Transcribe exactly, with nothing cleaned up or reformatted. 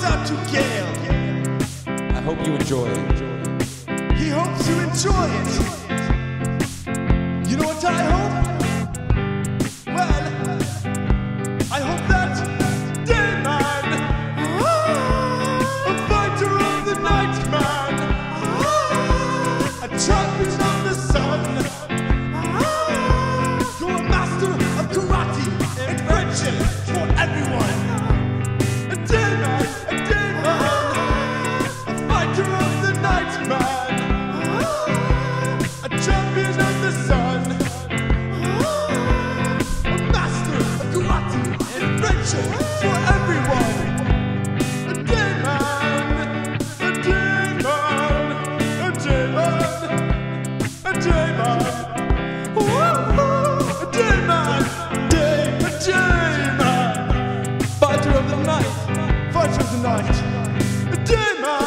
out to Gail. I hope you enjoy it. He hopes you enjoy it. You know what I hope? Well, I hope that Dayman, a fighter of the night man, a champion of the sun, you're a master of karate and friendship for everyone. A Dayman, a Dayman, a fighter of the night man, a champion of the sun, a master of karate and friendship for everyone. A Dayman, a Dayman, a Dayman, a Dayman, a Dayman, Day, a Dayman, Fighter of the night. fighter of the night, a Dayman.